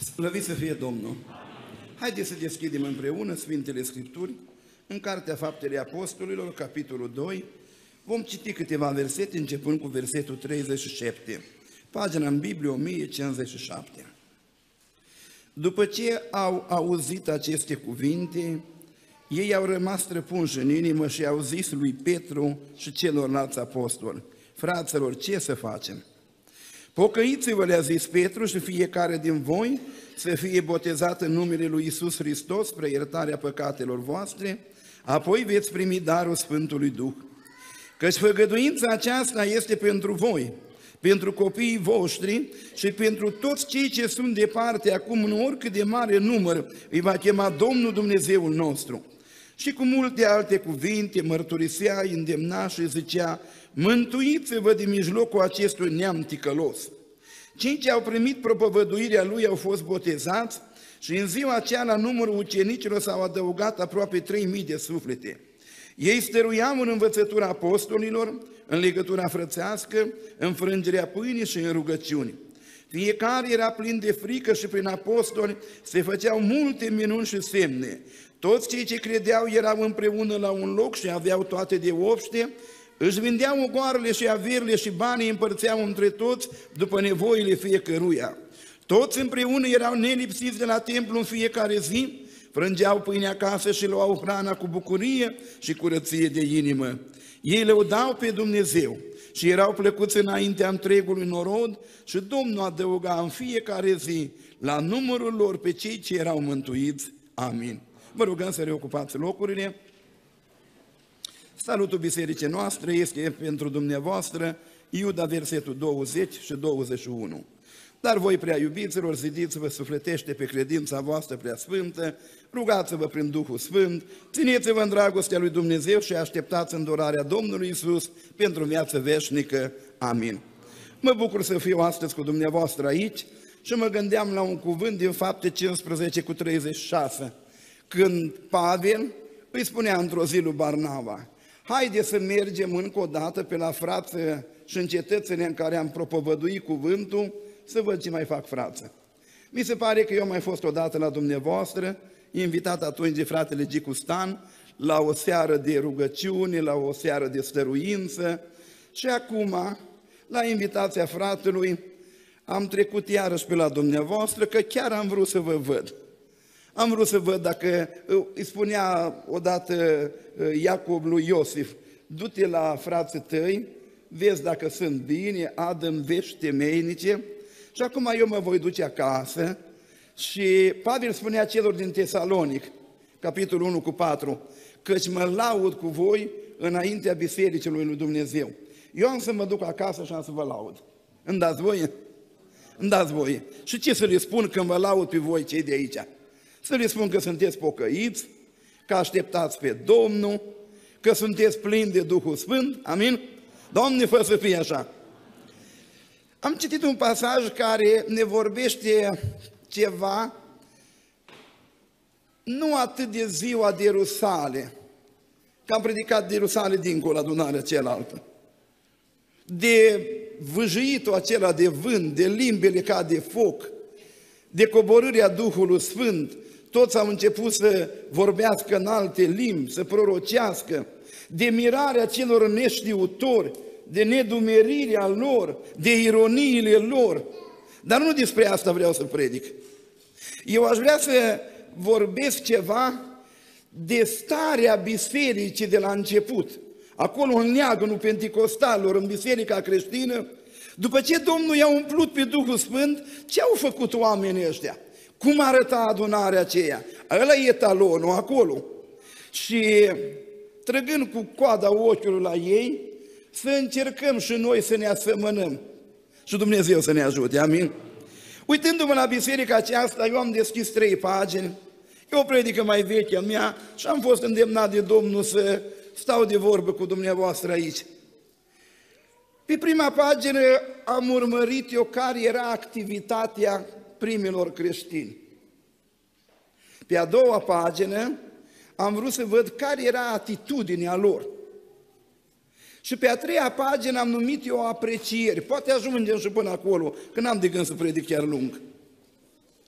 Slăvit să fie Domnul! Haideți să deschidem împreună Sfintele Scripturi în Cartea Faptele Apostolilor, capitolul 2. Vom citi câteva versete, începând cu versetul 37. Pagina în Biblie 1057. După ce au auzit aceste cuvinte, ei au rămas străpunși în inimă și au zis lui Petru și celorlalți apostoli: fraților, ce să facem? Pocăiți-vă, le-a zis Petru, și fiecare din voi să fie botezat în numele lui Iisus Hristos spre iertarea păcatelor voastre, apoi veți primi darul Sfântului Duh. Căci făgăduința aceasta este pentru voi, pentru copiii voștri și pentru toți cei ce sunt departe, acum în oricât de mare număr îi va chema Domnul Dumnezeul nostru. Și cu multe alte cuvinte mărturisea, îndemna și zicea: mântuiți-vă din mijlocul acestui neam ticălos. Cei ce au primit propovăduirea lui au fost botezați și în ziua aceea la numărul ucenicilor s-au adăugat aproape 3000 de suflete. Ei stăruiau în învățătura apostolilor, în legătura frățească, în frângerea pâinii și în rugăciuni. Fiecare era plin de frică și prin apostoli se făceau multe minuni și semne. Toți cei ce credeau erau împreună la un loc și aveau toate de obște, își vindeau ogoarele și averile și banii împărțeau între toți după nevoile fiecăruia. Toți împreună erau nelipsiți de la templu în fiecare zi, frângeau pâine acasă și luau hrana cu bucurie și curăție de inimă. Ei lăudau pe Dumnezeu și erau plăcuți înaintea întregului norod și Domnul adăuga în fiecare zi la numărul lor pe cei ce erau mântuiți. Amin. Vă rugăm să reocupați locurile. Salutul bisericii noastre este pentru dumneavoastră, Iuda, versetul 20 și 21. Dar voi, prea iubiților, zidiți-vă sufletește pe credința voastră prea sfântă, rugați-vă prin Duhul Sfânt, țineți-vă în dragostea lui Dumnezeu și așteptați îndurarea Domnului Iisus pentru viață veșnică. Amin. Mă bucur să fiu astăzi cu dumneavoastră aici și mă gândeam la un cuvânt din Fapte 15 cu 36, când Pavel îi spunea într-o zi lui Barnaba: haide să mergem încă o dată pe la frați și în cetățile în care am propovăduit cuvântul, să văd ce mai fac frață. Mi se pare că eu am mai fost odată la dumneavoastră, invitat atunci de fratele Gicu Stan, la o seară de rugăciune, la o seară de stăruință, și acum, la invitația fratelui, am trecut iarăși pe la dumneavoastră, că chiar am vrut să vă văd. Am vrut să văd dacă, îi spunea odată Iacob lui Iosif: du-te la frații tăi, vezi dacă sunt bine, adă-mi vești temeinice. Și acum eu mă voi duce acasă. Și Pavel spunea celor din Tesalonic, capitolul 1 cu 4, căci mă laud cu voi înaintea bisericii lui Dumnezeu. Eu am să mă duc acasă și am să vă laud. Îmi dați voie? Îmi dați voie. Și ce să le spun când vă laud pe voi cei de aici? Să le spun că sunteți pocăiți, că așteptați pe Domnul, că sunteți plini de Duhul Sfânt. Amin? Doamne, fă să fie așa. Am citit un pasaj care ne vorbește ceva, nu atât de ziua de Rusale, că am predicat de Rusale dincolo, adunarea cealaltă, de vâjâitul acela de vânt, de limbele ca de foc, de coborârea Duhului Sfânt. Toți au început să vorbească în alte limbi, să prorocească, de mirarea celor neștiutori, de nedumerirea lor, de ironiile lor. Dar nu despre asta vreau să predic. Eu aș vrea să vorbesc ceva de starea bisericii de la început, acolo în neagănul penticostalilor, în biserica creștină. După ce Domnul i-a umplut pe Duhul Sfânt, ce au făcut oamenii ăștia? Cum arăta adunarea aceea? Ăla e etalonul acolo. Și trăgând cu coada ochiului la ei, să încercăm și noi să ne asemănăm. Și Dumnezeu să ne ajute, amin? Uitându-mă la biserica aceasta, eu am deschis 3 pagini, e o predică mai veche a mea și am fost îndemnat de Domnul să stau de vorbă cu dumneavoastră aici. Pe prima pagină am urmărit eu care era activitatea primilor creștini. Pe a doua pagină am vrut să văd care era atitudinea lor. Și pe a treia pagină am numit eu aprecieri. Poate ajungem și până acolo, că n-am de gând să predic chiar lung.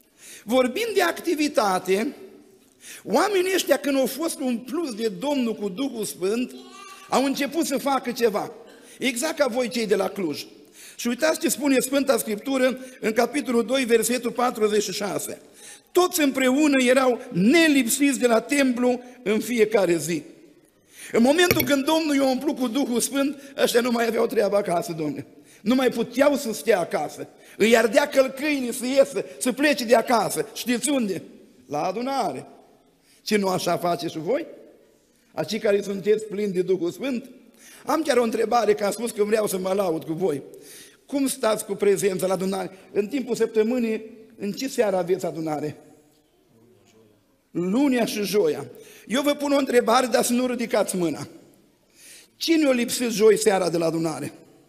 Vorbind de activitate, oamenii ăștia când au fost umpluți de Domnul cu Duhul Sfânt, au început să facă ceva. Exact ca voi cei de la Cluj. Și uitați ce spune Sfânta Scriptură în capitolul 2, versetul 46. Toți împreună erau nelipsiți de la templu în fiecare zi. În momentul când Domnul i-a umplut cu Duhul Sfânt, ăștia nu mai aveau treabă acasă, Domnule. Nu mai puteau să stea acasă. Îi ardea călcâinii să iesă, să plece de acasă. Știți unde? La adunare. Ce nu așa face și voi? Acei care sunteți plini de Duhul Sfânt? Am chiar o întrebare, că am spus că vreau să mă laud cu voi. Cum stați cu prezența la adunare? În timpul săptămânii, în ce seară aveți adunare? Lunea și joia. Eu vă pun o întrebare, dar să nu ridicați mâna. Cine o lipsit joi seara de la adunare?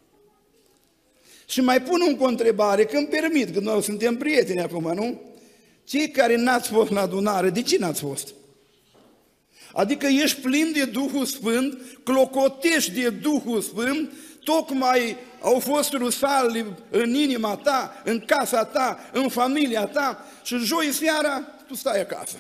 Și mai pun încă o întrebare, că îmi permit, că noi suntem prieteni acum, nu? Cei care n-ați fost la adunare, de ce n-ați fost? Adică ești plin de Duhul Sfânt, clocotești de Duhul Sfânt, tocmai au fost rusali în inima ta, în casa ta, în familia ta și joi seara tu stai acasă.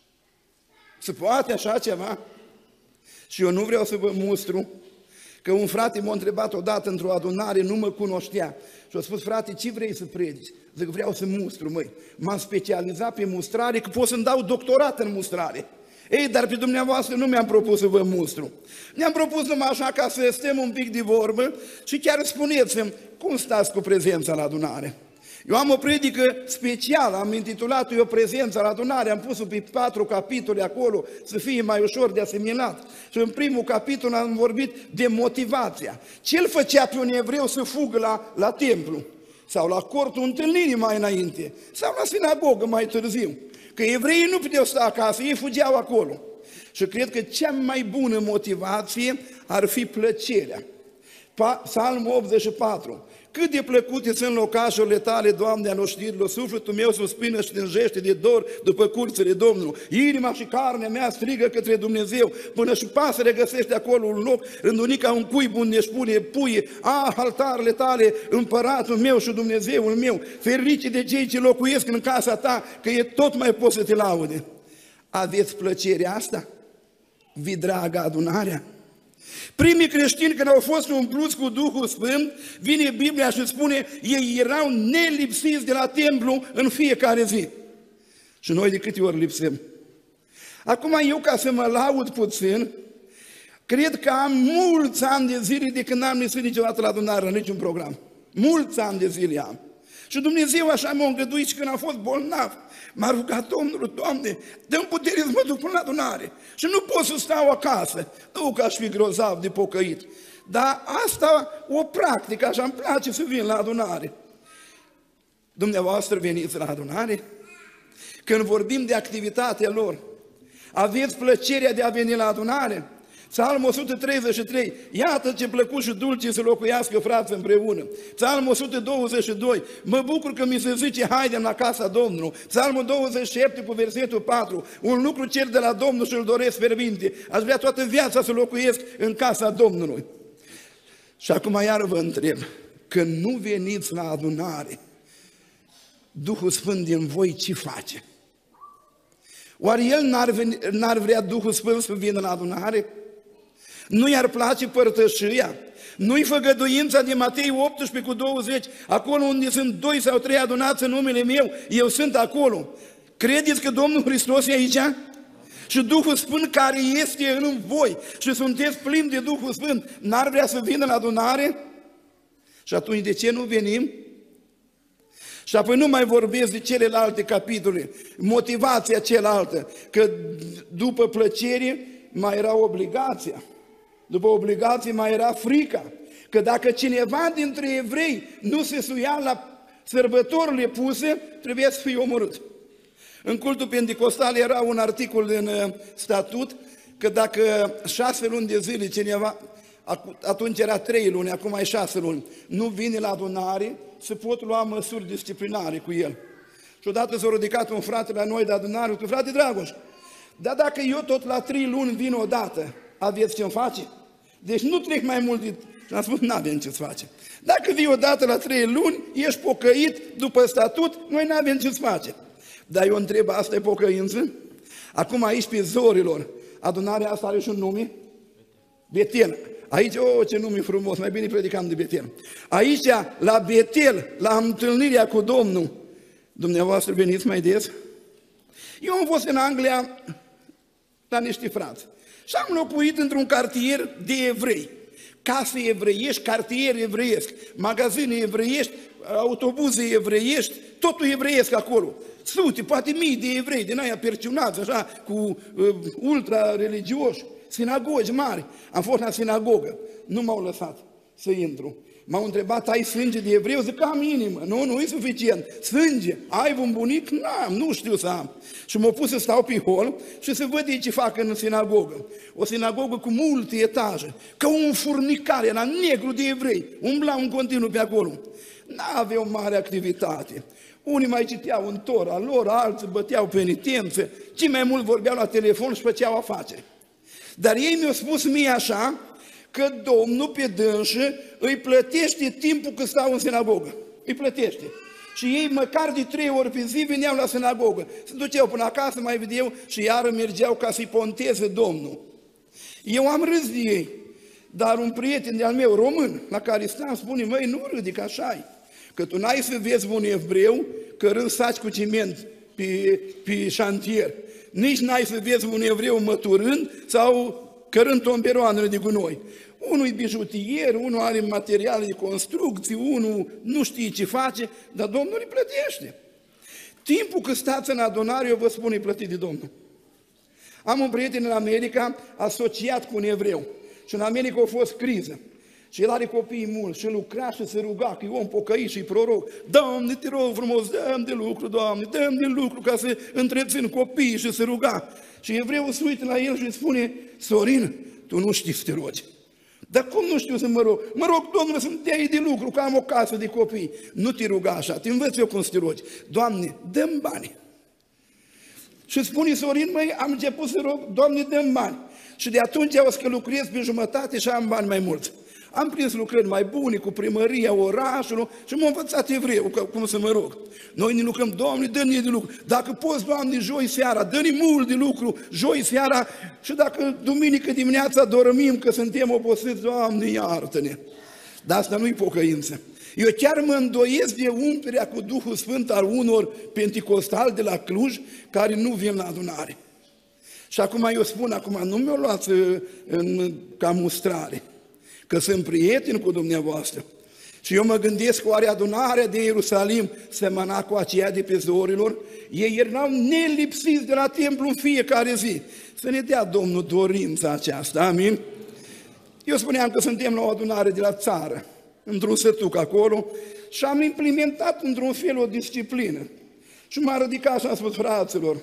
Se poate așa ceva? Și eu nu vreau să vă mustru, că un frate m-a întrebat odată într-o adunare, nu mă cunoștea. Și a spus, frate, ce vrei să predici? Zic, vreau să mustru, măi. M-am specializat pe mustrare, că pot să-mi dau doctorat în mustrare. Ei, dar pe dumneavoastră nu mi-am propus să vă mustru. Mi-am propus numai așa ca să stăm un pic de vorbă și chiar spuneți-mi, cum stați cu prezența la adunare? Eu am o predică specială, am intitulat-o eu prezența la adunare, am pus-o pe 4 capitole acolo, să fie mai ușor de asimilat. Și în primul capitol am vorbit de motivația. Ce îl făcea pe un evreu să fugă la templu? Sau la cortul întâlnirii mai înainte? Sau la sinagogă mai târziu? Că evreii nu puteau sta acasă, ei fugeau acolo. Și cred că cea mai bună motivație ar fi plăcerea. Psalmul 84. Cât de plăcute sunt locașurile tale, Doamne, al oștirilor, sufletul meu suspină și tânjește de dor după curțile Domnului. Inima și carnea mea strigă către Dumnezeu, până și pasăre găsește acolo un loc, rândunica un cuib unde își pune puie. Altarele tale, împăratul meu și Dumnezeul meu, ferici de cei ce locuiesc în casa ta, că e tot mai poți să te laude. Aveți plăcerea asta? Vi dragă adunarea? Primii creștini, când au fost umpluți cu Duhul Sfânt, vine Biblia și spune, ei erau nelipsiți de la templu în fiecare zi. Și noi de câte ori lipsim? Acum eu, ca să mă laud puțin, cred că am mulți ani de zile de când n-am lipsit niciodată la adunare, în niciun program. Mulți ani de zile am. Și Dumnezeu așa m-a îngăduit și când am fost bolnav, m-a rugat Domnul, Doamne, dă-mi putere să mă duc până la adunare. Și nu pot să stau acasă, nu că aș fi grozav de pocăit. Dar asta o practică, așa îmi place să vin la adunare. Dumneavoastră veniți la adunare? Când vorbim de activitatea lor, aveți plăcerea de a veni la adunare? Psalmul 133, iată ce plăcut și dulce să locuiască frați împreună. Psalmul 122, mă bucur că mi se zice, haidem la casa Domnului. Psalmul 27 cu versetul 4, un lucru cer de la Domnul și îl doresc fierbinte. Aș vrea toată viața să locuiesc în casa Domnului. Și acum iar vă întreb, când nu veniți la adunare, Duhul Sfânt din voi ce face? Oare El n-ar vrea Duhul Sfânt să vină la adunare? Nu i-ar place părtășia? Nu-i făgăduința de Matei 18 cu 20, acolo unde sunt 2 sau 3 adunați în numele meu, eu sunt acolo. Credeți că Domnul Hristos e aici? Și Duhul Sfânt care este în voi și sunteți plini de Duhul Sfânt, n-ar vrea să vină la adunare? Și atunci de ce nu venim? Și apoi nu mai vorbesc de celelalte capitole, motivația cealaltă, că după plăcere mai era obligația. După obligație mai era frica, că dacă cineva dintre evrei nu se suia la sărbătorile puse, trebuia să fie omorât. În cultul pentecostal era un articol în statut, că dacă 6 luni de zile cineva, atunci era 3 luni, acum e 6 luni, nu vine la adunare, se pot lua măsuri disciplinare cu el. Și odată s-a ridicat un frate la noi de adunare, cu frate Dragoș, dar dacă eu tot la 3 luni vin odată, aveți ce-mi face? Deci nu trec mai mult de... Și am spus, n-avem ce-ți face. Dacă vii odată la 3 luni, ești pocăit după statut, noi n-avem ce-ți face. Dar eu întreb, asta e pocăință? Acum aici pe Zorilor, adunarea asta are și un nume? Betel. Aici, ce nume frumos, mai bine predicam de Betel. Aici, la Betel, la întâlnirea cu Domnul, dumneavoastră veniți mai des? Eu am fost în Anglia la niște frați și am locuit într-un cartier de evrei. Case evreiești, cartier evreiesc, magazine evreiești, autobuze evreiești, totul evreiesc acolo. Sute, poate mii de evrei din aia perciunați, așa, cu ultra-religioși, sinagogi mari. Am fost la sinagogă, nu m-au lăsat să intru. M-au întrebat, ai sânge de evreu? Zic, am inimă. Nu, nu e suficient. Sânge, ai un bunic? N-am, nu știu să am. Și m-au pus să stau pe hol și să văd ei ce fac în sinagogă. O sinagogă cu multe etaje, ca un furnicar, era negru de evrei, umblau în continuu pe acolo. N-aveau mare activitate. Unii mai citeau în Tora lor, alții băteau penitențe, cei mai mult vorbeau la telefon și făceau afaceri. Dar ei mi-au spus mie așa, că Domnul pe dânsă îi plătește timpul când stau în sinagogă. Îi plătește. Și ei măcar de 3 ori pe zi veneau la sinagogă. Se duceau până acasă, mai vedeau și iară mergeau ca să-i ponteze Domnul. Eu am râs de ei, dar un prieten de-al meu român, la care stam, spune, măi, nu râdi, că așa-i. Că tu n-ai să vezi un evreu cărând saci cu ciment pe șantier. Nici n-ai să vezi un evreu măturând sau cărând tomberoanele de gunoi. Unul e bijutier, unul are materiale de construcții, unul nu știe ce face, dar Domnul îi plătește. Timpul când stați în adunare, eu vă spun, e plătit de Domnul. Am un prieten în America asociat cu un evreu și în America a fost criză. Și el are copii mulți și lucra și se ruga, că e om pocăit și proroc. Doamne, te rog frumos, dă-mi de lucru, Doamne, dă-mi de lucru ca să întrețin copiii și se ruga. Și evreul se uită la el și îi spune, Sorin, tu nu știi să te rogi. Dar cum nu știu să mă rog? Mă rog, Domnule, să-mi dea de lucru, că am o casă de copii. Nu te ruga așa, te învăț eu cum să te rogi. Doamne, dă-mi bani. Și spune Sorin, măi, am început să rog, Doamne, dă-mi bani. Și de atunci o să lucrez pe jumătate și am bani mai mulți. Am prins lucrări mai bune cu primăria orașului și m-a învățat evreu cum să mă rog. Noi ne lucrăm, Doamne, dă-ne de lucru. Dacă poți, Doamne, joi seara, dă-ne mult de lucru, joi seara și dacă duminică dimineața dormim că suntem obosiți, Doamne, iartă-ne. Dar asta nu-i pocăință. Eu chiar mă îndoiesc de umplerea cu Duhul Sfânt al unor penticostali de la Cluj care nu vin la adunare. Și acum eu spun, acum nu mi-o luați ca mustrare, că sunt prieten cu dumneavoastră. Și eu mă gândesc, oare adunarea de Ierusalim semăna cu aceea de pe Zorilor? Ei erau nelipsiți de la templu în fiecare zi. Să ne dea Domnul dorința aceasta, amin? Eu spuneam că suntem la o adunare de la țară, într-un sătuc acolo, și am implementat într-un fel o disciplină. Și m-a ridicat și am spus, fraților,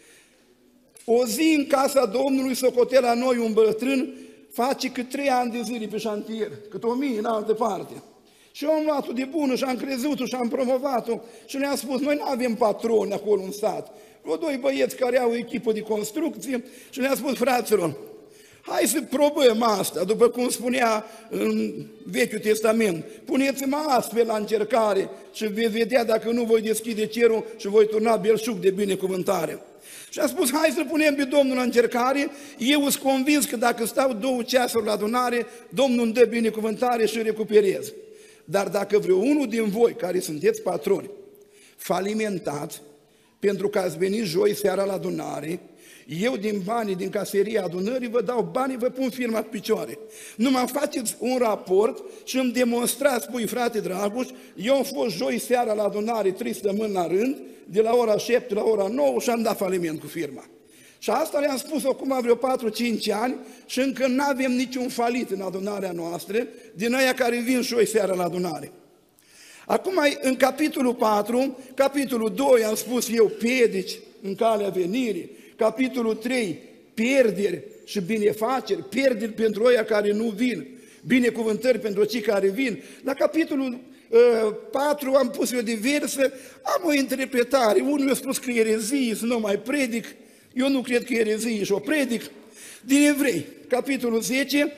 o zi în casa Domnului socotea la noi un bătrân, face cât 3 ani de zile pe șantier, cât 1000 în altă parte. Și eu am luat-o de bună și am crezut-o și am promovat-o și le-am spus, noi nu avem patroni acolo în stat. Vreo 2 băieți care au o echipă de construcție și le-am spus, fraților, hai să probăm asta, după cum spunea în Vechiul Testament, puneți-mă astfel la încercare și veți vedea dacă nu voi deschide cerul și voi turna belșug de binecuvântare. Și am spus, hai să punem pe Domnul la încercare, eu sunt convins că dacă stau 2 ceasuri la adunare, Domnul îmi dă binecuvântare și recuperez. Dar dacă vreunul din voi, care sunteți patroni, falimentați, pentru că ați venit joi seara la adunare, eu din banii din caseria adunării vă dau banii, vă pun firma pe picioare. Numai faceți un raport și îmi demonstrați, spui, frate Dragoș, eu am fost joi seara la adunare 3 săptămâni la rând, de la ora 7 la ora 9 și am dat faliment cu firma. Și asta le-am spus acum vreo 4-5 ani și încă nu avem niciun falit în adunarea noastră, din aia care vin joi seara la adunare. Acum, în capitolul 4, capitolul 2, am spus eu, piedici în calea venirii, capitolul 3, pierderi și binefaceri, pierderi pentru oia care nu vin, binecuvântări pentru cei care vin. La capitolul 4 am pus eu diverse, am o interpretare, unul mi-a spus că erezie, să nu mai predic, eu nu cred că erezie și o predic, din Evrei, capitolul 10,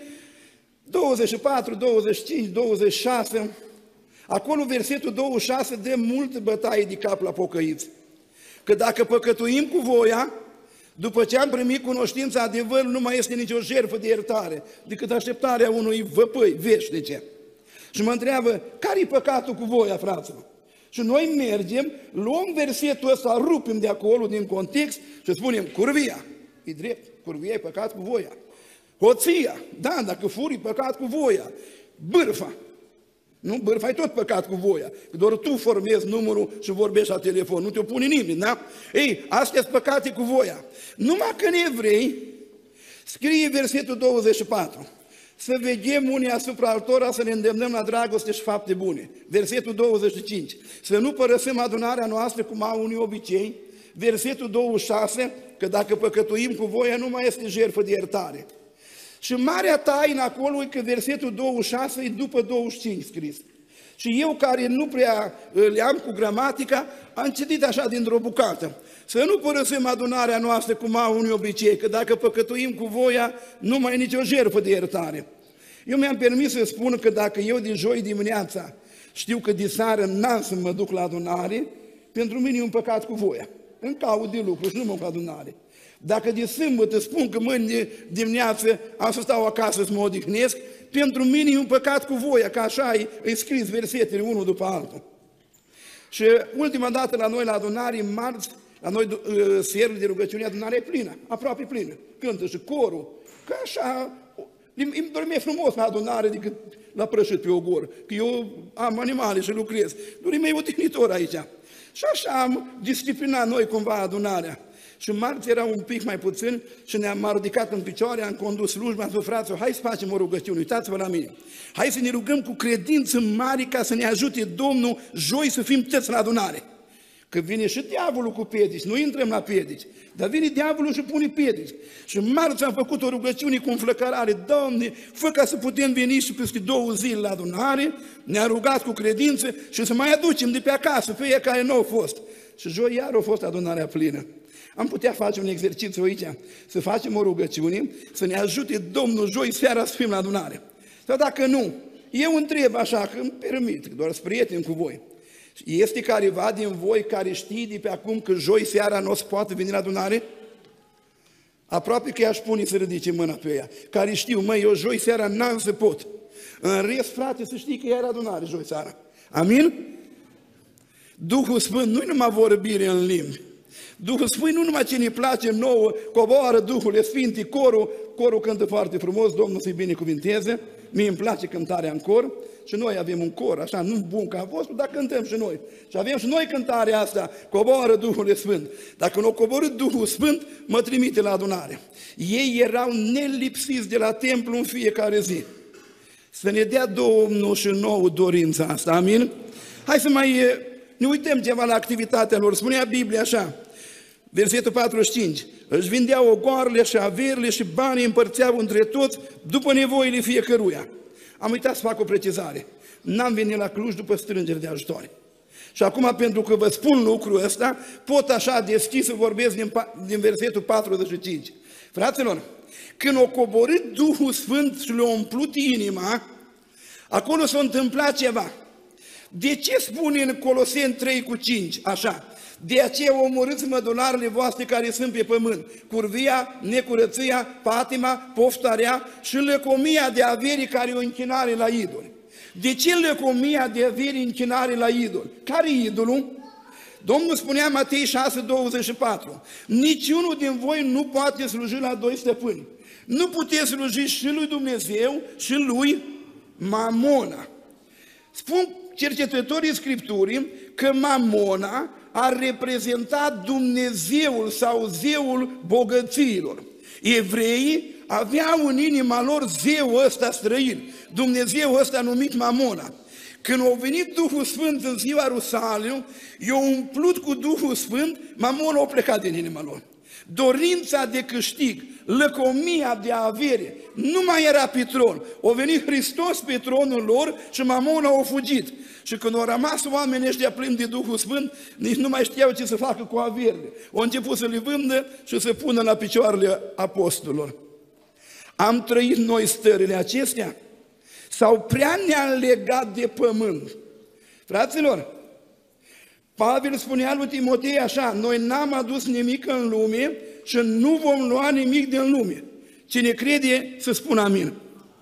24, 25, 26, acolo versetul 26 dă multă bătaie de cap la pocăiți. că dacă păcătuim cu voia, după ce am primit cunoștința adevărului, nu mai este nicio jertfă de iertare, decât așteptarea unui văpăi veșnice. Și mă întreabă, care-i păcatul cu voia, fraților? Și noi mergem, luăm versetul ăsta, rupem de acolo, din context, și spunem, curvia. E drept, curvia e păcat cu voia. Hoția, da, dacă furi, păcat cu voia. Bârfa, nu? Bârfa e tot păcat cu voia. Că doar tu formezi numărul și vorbești la telefon, nu te opune nimeni, da? Ei, astea sunt păcate cu voia. Numai că în Evrei scrie versetul 24. Să veghem unii asupra altora, să ne îndemnăm la dragoste și fapte bune. Versetul 25. Să nu părăsim adunarea noastră cum au unii obicei. Versetul 26. Că dacă păcătuim cu voia, nu mai este jertfă de iertare. Și marea taină acolo e că versetul 26 e după 25 scris. Și eu, care nu prea le-am cu gramatica, am citit așa dintr-o bucată. Să nu părăsim adunarea noastră cum au unii obicei, că dacă păcătuim cu voia, nu mai e nicio jertfă de iertare. Eu mi-am permis să spun că dacă eu de joi dimineața știu că de seară n-am să mă duc la adunare, pentru mine e un păcat cu voia. Îmi caut de lucru și nu mă duc la adunare. Dacă de sâmbătă spun că mâine dimineață am să stau acasă să mă odihnesc, pentru mine e un păcat cu voia, că așa e scris versetele unul după altul. Și ultima dată la noi la adunare, marți, la noi serile de rugăciune, adunarea e plină, aproape plină. Cântă și corul, că așa, îmi dorme frumos la adunare decât la prășit pe ogor, că eu am animale și lucrez. Dorme e odihnitor aici. Și așa am disciplinat noi cumva adunarea. Și marți era un pic mai puțin și ne-am ridicat în picioare, am condus slujba, am spus, fraților, hai să facem o rugăciune, uitați-vă la mine. Hai să ne rugăm cu credință mare ca să ne ajute Domnul joi să fim toți la adunare. Că vine și diavolul cu piedici, nu intrăm la piedici, dar vine diavolul și pune piedici. Și marți am făcut o rugăciune cu înflăcărare, Doamne, fă ca să putem veni și peste 2 zile la adunare, ne-a rugat cu credință și să mai aducem de pe acasă pe care nu au fost. Și joi iar a fost adunarea plină. Am putea face un exercițiu aici, să facem o rugăciune, să ne ajute Domnul joi seara să fim la adunare. Sau dacă nu, eu întreb așa, că îmi permit, că doar sunt prieten cu voi. Este careva din voi care știe de pe acum că joi seara nu o să poată veni la adunare? Aproape că i-aș pune să ridice mâna pe ea. Care știu, măi, eu joi seara n-am să pot. În rest, frate, să știi că e adunare joi seara. Amin? Duhul Sfânt nu-i numai vorbire în limbi. Duhul Sfânt nu numai ce ne place nouă, coboară Duhul Sfânt, corul cântă foarte frumos, Domnul să-i binecuvinteze, mie îmi place cântarea în cor și noi avem un cor, așa, nu bun ca vostru, dar cântăm și noi. Și avem și noi cântarea asta, coboară Duhul Sfânt. Dacă nu a coborât Duhul Sfânt, mă trimite la adunare. Ei erau nelipsiți de la templu în fiecare zi. Să ne dea Domnul și nouă dorința asta, amin? Hai să mai ne uităm ceva la activitatea lor. Spunea Biblia așa, versetul 45, își vindeau ogoarele și averile și banii împărțeau între toți după nevoile fiecăruia. Am uitat să fac o precizare. N-am venit la Cluj după strângere de ajutoare. Și acum, pentru că vă spun lucrul ăsta, pot așa deschis să vorbesc din versetul 45. Fraților, când a coborât Duhul Sfânt și le-a umplut inima, acolo s-a întâmplat ceva. De ce spune în Coloseni 3:5 așa? De aceea omorâți mădularele voastre care sunt pe pământ, curvia, necurăția, patima, poftarea și lăcomia de averi care e o închinare la idoli. De ce lăcomia de averi închinare la idoli? Care e idolul? Domnul spunea Matei 6:24, niciunul din voi nu poate sluji la 2 stăpâni. Nu puteți sluji și lui Dumnezeu și lui Mamona. Spun cercetătorii Scripturii că Mamona ar reprezenta Dumnezeul sau zeul bogățiilor. Evreii aveau în inima lor zeul ăsta străin, Dumnezeul ăsta numit Mamona. Când a venit Duhul Sfânt în ziua Rusaleu, i-a umplut cu Duhul Sfânt, Mamona a plecat din inima lor. Dorința de câștig, lăcomia de avere, nu mai era pe tron. A venit Hristos pe tronul lor și Mamona a fugit. Și când au rămas oamenii ăștia plini de Duhul Sfânt, nici nu mai știau ce să facă cu averile. Au început să le vândă și să pună la picioarele apostolilor. Am trăit noi stările acestea? Sau prea ne-am legat de pământ? Fraților, Pavel spunea lui Timotei așa: noi n-am adus nimic în lume și nu vom lua nimic din lume. Cine crede să spună amin.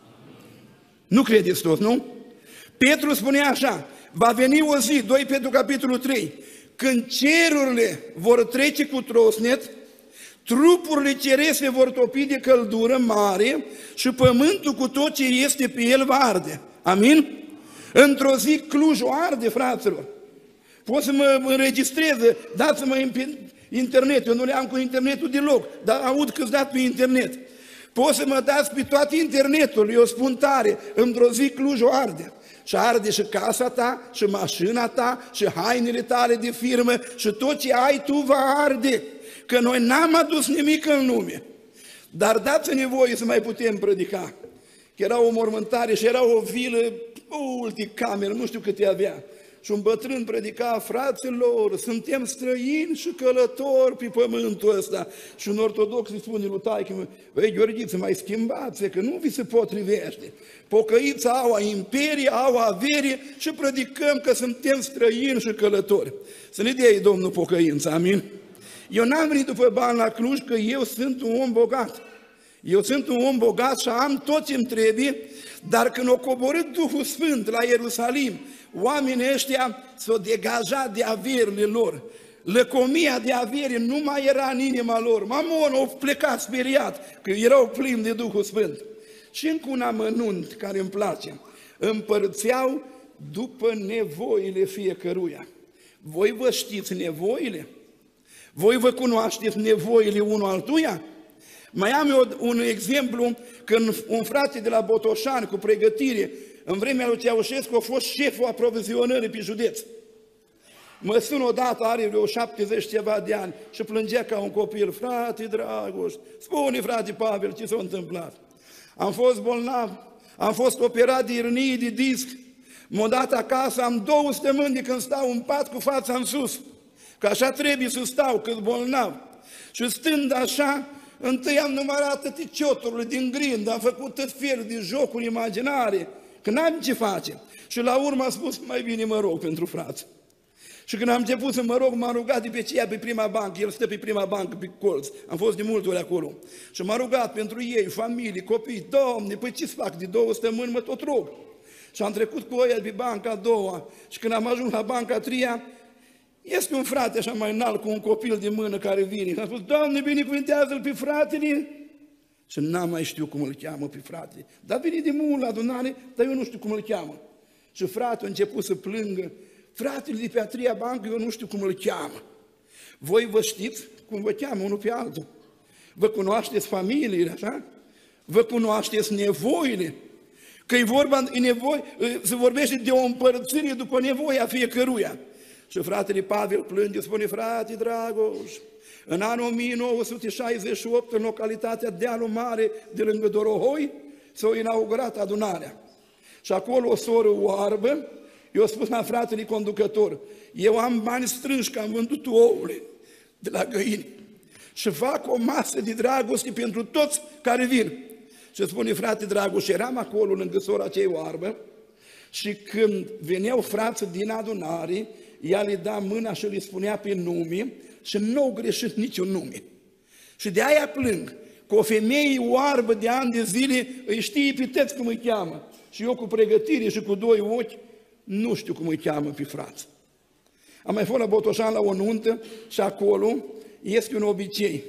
Nu credeți toți, nu? Petru spunea așa: va veni o zi, 2 Petru capitolul 3, când cerurile vor trece cu trosnet, trupurile cerese vor topi de căldură mare și pământul cu tot ce este pe el va arde. Amin? Într-o zi Clujul arde, fraților. Pot să mă înregistrez, dați-mă internet, eu nu le am cu internetul deloc, dar aud că-s dat pe internet. Pot să mă dați pe toate internetul, eu spun tare, într-o zi Clujul arde. Și arde și casa ta, și mașina ta, și hainele tale de firmă, și tot ce ai tu va arde. Că noi n-am adus nimic în lume. Dar dați-ne voie să mai putem predica. Că era o mormântare și era o vilă, multicameră, nu știu câte avea. Și un bătrân predica: fraților, suntem străini și călători pe pământul ăsta. Și un ortodox îi spune lui taică: băi, Gheorghiță, mai schimbați, că nu vi se potrivește. Pocăiți au imperie, au avere și predicăm că suntem străini și călători. Să ne dea Domnul pocăință, amin? Eu n-am venit după bani la Cluj, că eu sunt un om bogat. Eu sunt un om bogat și am tot ce-mi trebuie, dar când a coborât Duhul Sfânt la Ierusalim, oamenii ăștia s-au degajat de averile lor. Lăcomia de avere nu mai era în inima lor. Mamon au plecat speriat, că erau plini de Duhul Sfânt. Și încă un amănunt care îmi place: împărțeau după nevoile fiecăruia. Voi vă știți nevoile? Voi vă cunoașteți nevoile unul altuia? Mai am eu un exemplu, când un frate de la Botoșani cu pregătire, în vremea lui Ceaușescu, a fost șeful aprovizionării pe județ. Mă sun odată, are vreo 70 ceva de ani și plângea ca un copil: frate Dragoș, spune, frate Pavel, ce s-a întâmplat? Am fost bolnav, am fost operat de irnie de disc, m-am dat acasă, am 2 săptămâni de când stau în pat cu fața în sus, că așa trebuie să stau, cât bolnav. Și stând așa, întâi am numărat toate cioturile din grind, am făcut tot felul de jocuri imaginare, că n-am ce face. Și la urmă am spus: mai bine mă rog pentru frați. Și când am început să mă rog, m-am rugat de pe ceea pe prima bancă, el stă pe prima bancă, pe colț, am fost de multe ori acolo. Și m-am rugat pentru ei, familie, copii: Doamne, păi ce-ți fac de 2 săptămâni, mă tot rog. Și am trecut cu ăia pe banca a doua și când am ajuns la banca a treia, este un frate așa mai înalt cu un copil de mână care vine. Și am spus: Doamne, binecuvintează-l pe fratele. Și n-am mai știu cum îl cheamă pe frate. Dar vine de mult la adunare, dar eu nu știu cum îl cheamă. Și fratele a început să plângă: fratele de pe a treia bancă, eu nu știu cum îl cheamă. Voi vă știți cum vă cheamă unul pe altul. Vă cunoașteți familiile, așa? Vă cunoașteți nevoile. Că e vorba, se vorbește de o împărțire după nevoia fiecăruia. Și fratele Pavel plânge, spune: frate Dragoș, în anul 1968, în localitatea Dealul Mare, de lângă Dorohoi, s-a inaugurat adunarea. Și acolo o soră oarbă i-a spus la fratele conducător: eu am bani strânși, că am vândut ouăle de la găini și fac o masă de dragoste pentru toți care vin. Și spune: frate Dragoș, eram acolo lângă sora cei oarbă și când veneau frații din adunare, ea le da mâna și le spunea pe nume și n-au greșit niciun nume. Și de aia plâng, că o femeie oarbă de ani de zile îi știe pe toți cum îi cheamă. Și eu cu pregătire și cu 2 ochi nu știu cum îi cheamă pe frați. Am mai fost la Botoșani la o nuntă și acolo este un obicei.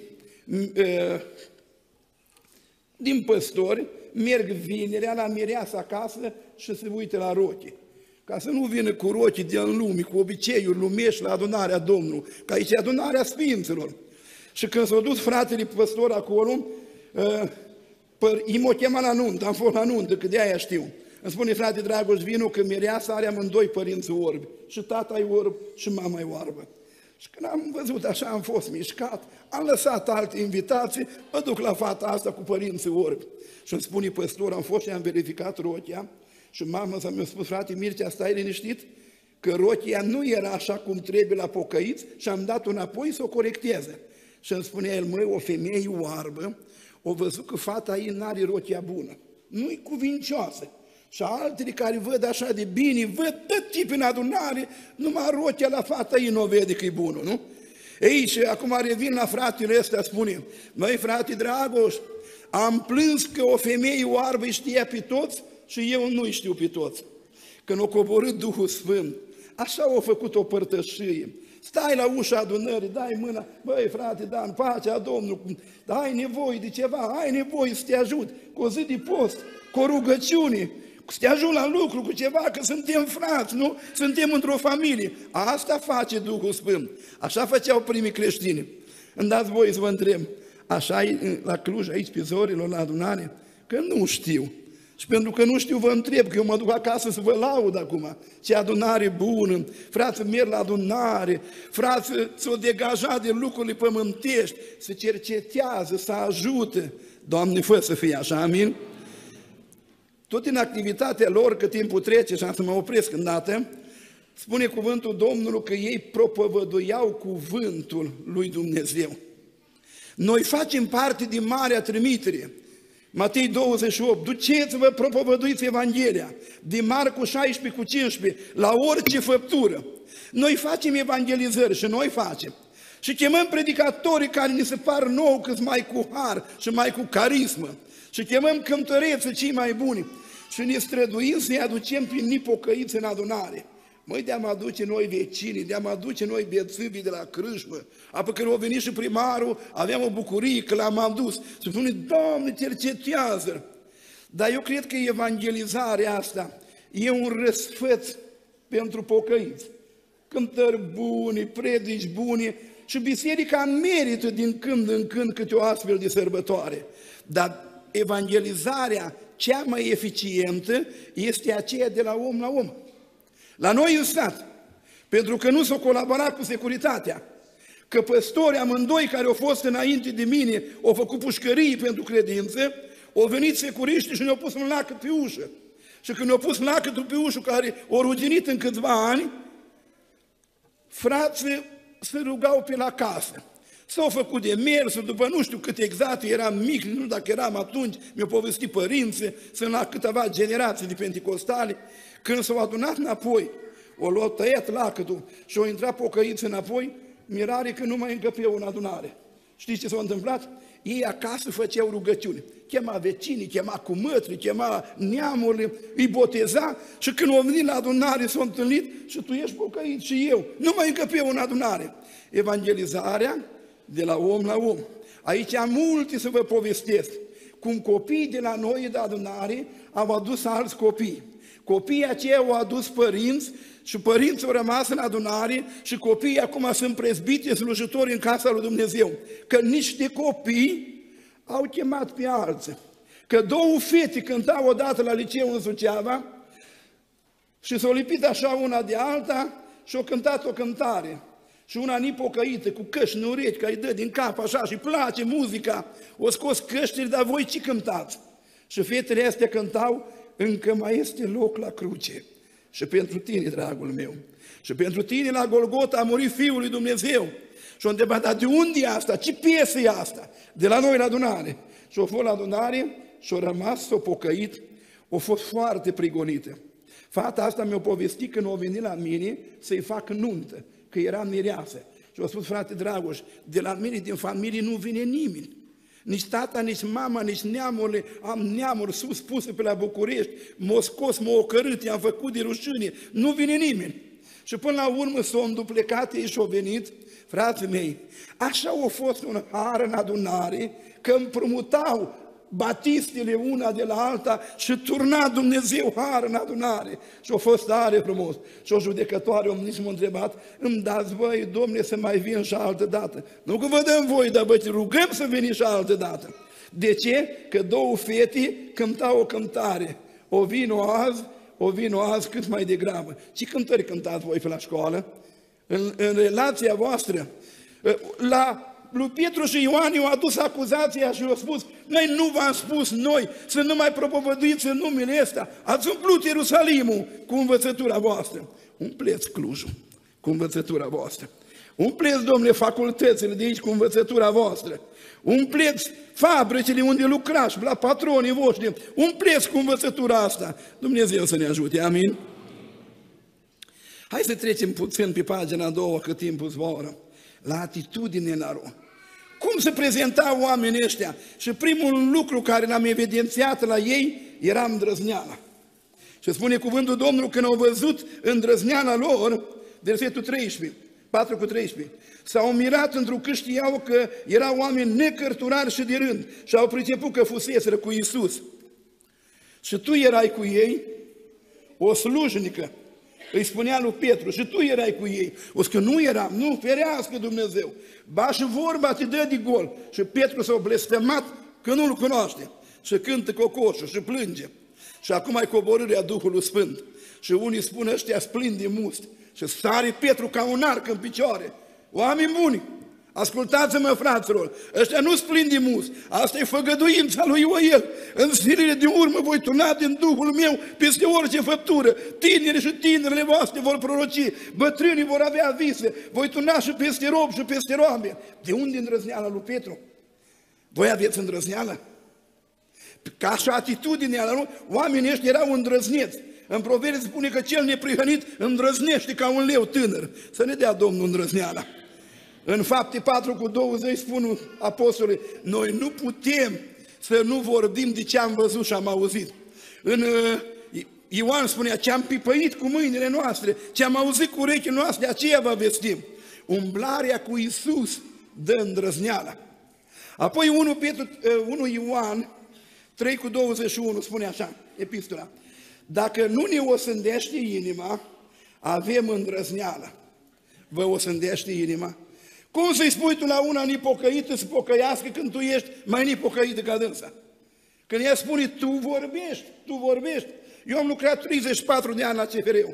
Din păstori merg vinerea la mireasa acasă și se uită la rochi. Ca să nu vină cu rochii din lume, cu obiceiuri lumești la adunarea Domnului, că aici e adunarea Sfinților. Și când s-a dus fratele păstor acolo, îi m-a chemat la nuntă, am fost la nuntă, că de aia știu. Îmi spune: frate Dragoș, vino că mireasa are amândoi părinți orbi, și tata e orb și mama e oarbă. Și când am văzut așa, am fost mișcat, am lăsat alte invitații, mă duc la fata asta cu părinții orbi. Și îmi spune păstor: am fost și am verificat rochia și mama mi-a spus: frate Mircea, stai liniștit, că rochia nu era așa cum trebuie la pocăiți și am dat-o înapoi să o corecteze. Și îmi spunea el: măi, o femeie oarbă, o văzut că fata ei n-are rochia bună, nu-i cuvincioasă. Și altele care văd așa de bine, văd tot tipul în adunare, numai rochea la fata ei nu vede că e bună, nu? Ei, și acum revin la fratele ăsta, spune, măi frate Dragoș, am plâns că o femeie oarbă știa pe toți și eu nu știu pe toți. Când a coborât Duhul Sfânt, așa a făcut o părtășie. Stai la ușa adunării, dai mâna, băi frate, da, în pacea Domnului, ai nevoie de ceva, ai nevoie să te ajut, cu o zi de post, cu o rugăciune, să te ajut la lucru, cu ceva, că suntem frați, nu? Suntem într-o familie. Asta face Duhul Sfânt. Așa făceau primii creștini. Îmi dați voi să vă întreb, așa e la Cluj, aici pe Zorilor, la adunare? Că nu știu. Și pentru că nu știu, vă întreb, că eu mă duc acasă să vă laud acum. Ce adunare bună, frații merg la adunare, frații s-o degajat de lucrurile pământești, se cercetează, să ajută. Doamne, fă să fie așa, amin? Tot în activitatea lor, că timpul trece și am să mă opresc îndată, spune cuvântul Domnului că ei propovăduiau cuvântul lui Dumnezeu. Noi facem parte din Marea Trimitere. Matei 28, duceți-vă, propovăduiți Evanghelia, din Marcu 16:15, la orice făptură. Noi facem evangelizări și noi facem. Și chemăm predicatorii care ni se par nou cât mai cu har și mai cu carismă. Și chemăm cântăreții cei mai buni și ne străduim să-i aducem prin nipocăiți în adunare. Măi, de-am aduce noi vecinii, de-am aduce noi bețâvii de la crâșmă. Apoi când a venit și primarul, aveam o bucurie că l-am adus. Și spune, Doamne, cercetează. Dar eu cred că evangelizarea asta e un răsfăț pentru pocăiți. Cântări bune, predici bune și biserica merită din când în când câte o astfel de sărbătoare. Dar evangelizarea cea mai eficientă este aceea de la om la om. La noi în stat, pentru că nu s-au colaborat cu securitatea, că păstorii amândoi care au fost înainte de mine au făcut pușcării pentru credință, au venit securiștii și ne-au pus un lacăt pe ușă. Și când ne-au pus lacătul pe ușă care o ruginit în câțiva ani, frații se rugau pe la casă. S-au făcut de mers, după nu știu cât exact, eram mic, nu știu dacă eram atunci, mi-au povestit părinții, sunt la câteva generații de penticostali. Când s-au adunat înapoi, o tăiat lacătul și au intrat pocăiți înapoi, mirare că nu mai încăpeau în adunare. Știți ce s-a întâmplat? Ei acasă făceau rugăciuni. Chema vecinii, chema cumătrii, chema neamurile, îi boteza și când au venit la adunare s-au întâlnit și tu ești pocăit și eu. Nu mai încăpeau în adunare. Evangelizarea de la om la om. Aici am multe să vă povestesc. Cum copiii de la noi de adunare au adus alți copii. Copiii aceia au adus părinți și părinții au rămas în adunare și copiii acum sunt prezbiteri, slujitori în casa lui Dumnezeu. Că niște copii au chemat pe alții. Că două fete cântau odată la liceu în Suceava și s-au lipit așa una de alta și au cântat o cântare. Și una nipocăită, cu căști în urechi, care îi dă din cap așa și place muzica, o scos căștile, dar voi ce cântați? Și fetele astea cântau, încă mai este loc la cruce. Și pentru tine, dragul meu, și pentru tine la Golgota a murit Fiul lui Dumnezeu. Și au întrebat, dar de unde e asta? Ce piesă e asta? De la noi la adunare. Și au fost la adunare și au rămas, s-au pocăit, au fost foarte prigonită. Fata asta mi-a povestit când au venit la mine să-i fac nuntă, că era mireasă. Și a spus, frate Dragoș, de la mine din familie nu vine nimeni. Nici tata, nici mama, nici neamurile, am neamuri sus puse pe la București, m-au scos, m-au ocărât, i-am făcut de rușine, nu vine nimeni. Și până la urmă s-au înduplecat ei și au venit, frații mei, așa a fost un har în adunare, că împrumutau batistele una de la alta și turna Dumnezeu har în adunare. Și a fost tare frumos. Și o judecătoare nici m-a întrebat, îmi dați voi, Domne, să mai vin și altă dată. Nu că vă dăm voi, dar vă rugăm să veniți și altă dată. De ce? Că două fete cântau o cântare. O vino azi cât mai degrabă. Ce cântări cântați voi pe la școală? În relația voastră. Lui Petru și Ioan i-au adus acuzația și i-au spus, noi nu v-am spus noi să nu mai propovăduiți în numele ăsta. Ați umplut Ierusalimul cu învățătura voastră. Umpleți Clujul cu învățătura voastră. Umpleți, domnule, facultățile de aici cu învățătura voastră. Umpleți fabricile unde lucrați, la patronii voștri. Umpleți cu învățătura asta. Dumnezeu să ne ajute, amin? Hai să trecem puțin pe pagina 2, că timpul zboară. La atitudine la rog. Cum se prezentau oamenii ăștia? Și primul lucru care l-am evidențiat la ei era îndrăzneala. Și spune cuvântul Domnului, când au văzut îndrăzneala lor, versetul 13, 4:13, s-au mirat întrucât știau că erau oameni necărturari și de rând și au priceput că fuseseră cu Iisus. Și tu erai cu ei, o slujnică, îi spunea lui Petru, și tu erai cu ei. O că nu eram, nu, ferească Dumnezeu. Ba și vorba te dă de gol. Și Petru s-a blestemat că nu-L cunoaște. Și cântă cocoșul și plânge. Și acum ai coborârea Duhului Sfânt. Și unii spun ăștia splin de must. Și sare Petru ca un arc în picioare. Oameni buni, ascultați-mă, fraților, ăștia nu splin de must. Asta e făgăduința lui Ioel. În zilele din urmă voi turna din Duhul meu peste orice făptură. Tinerii și tinerele voastre vor proroci, bătrânii vor avea vise, voi turna și peste robi și peste roabe. De unde îndrăzneala lui Petru? Voi aveți îndrăzneală? Ca și atitudinea la lui, oamenii ăștia erau îndrăzneți. În Proverbi spune că cel neprihănit îndrăznește ca un leu tânăr. Să ne dea Domnul îndrăzneala. În Fapte 4:20 spun apostolii, noi nu putem să nu vorbim de ce am văzut și am auzit. În Ioan spunea, ce am pipăit cu mâinile noastre, ce am auzit cu urechile noastre, aceea vă vestim. Umblarea cu Iisus dă îndrăzneala. Apoi 1 Ioan 3:21 spune așa, epistola. Dacă nu ne osândește inima, avem îndrăzneală. Vă osândește inima? Cum să-i spui tu la una nepocăită să pocăiască când tu ești mai nepocăită ca dânsa? Când ea spune, tu vorbești. Eu am lucrat 34 de ani la CFR-ul.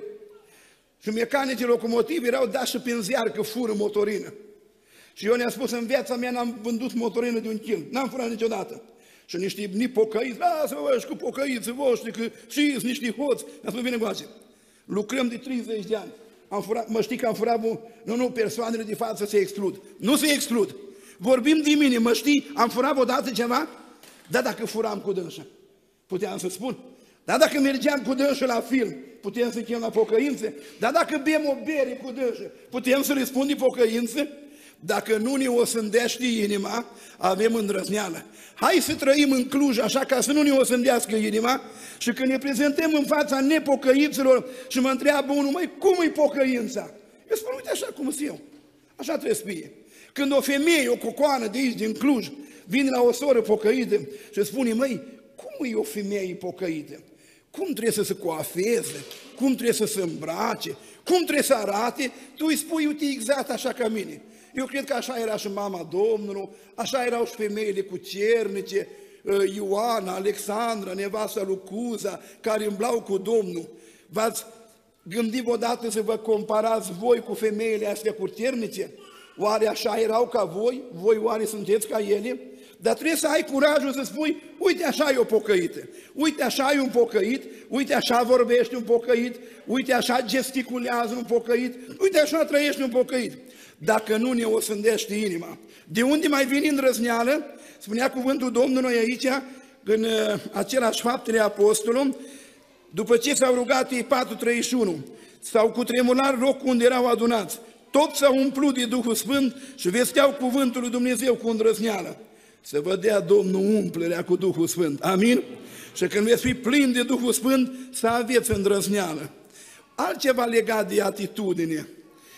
Și mecanicii locomotivi erau dați și prin ziar că fură motorină. Și eu ne-am spus, în viața mea n-am vândut motorină de 1 kg. N-am furat niciodată. Și niște nepocăiți, lasă-vă și cu pocăiții voștri, că și niște hoți. Mi-a spus, bine coace, lucrăm de 30 de ani. Am furat, mă știi că am furat, nu, persoanele de față se exclud. Nu se exclud. Vorbim de mine, mă știi, am furat odată ceva? Da, dacă furam cu dânșă, puteam să spun. Da, dacă mergeam cu dânșă la film, putem să chem la pocăință. Da, dacă bem o bere cu dânșă, putem să răspund de pocăință. Dacă nu ne osândește inima, avem îndrăzneală. Hai să trăim în Cluj așa ca să nu ne osândească inima și când ne prezentăm în fața nepocăiților și mă întreabă unul, măi, cum e pocăința? Eu spun, uite așa cum sunt eu, așa trebuie să fie. Când o femeie, o cocoană de aici, din Cluj, vine la o soră pocăită și spune, măi, cum e o femeie pocăită? Cum trebuie să se coafeze? Cum trebuie să se îmbrace? Cum trebuie să arate? Tu îi spui, uite, exact așa ca mine. Eu cred că așa era și mama Domnului, așa erau și femeile cu cernice, Ioana, Alexandra, nevasta lui Cuza, care îmblau cu Domnul. V-ați gândit odată să vă comparați voi cu femeile astea cu cernice? Oare așa erau ca voi? Voi oare sunteți ca ele? Dar trebuie să ai curajul să spui, uite așa e o pocăită, uite așa e un pocăit, uite așa vorbește un pocăit, uite așa gesticulează un pocăit, uite așa trăiește un pocăit. Dacă nu ne osândește inima. De unde mai vine îndrăzneală? Spunea cuvântul Domnului aici, în același Faptele Apostolului, după ce s-au rugat ei 4:31, s-au cutremurat locul unde erau adunați. Toți s-au umplut de Duhul Sfânt și vesteau cuvântul lui Dumnezeu cu îndrăzneală. Să vă dea Domnul umplerea cu Duhul Sfânt. Amin? Și când veți fi plini de Duhul Sfânt, să aveți îndrăzneală. Altceva legat de atitudine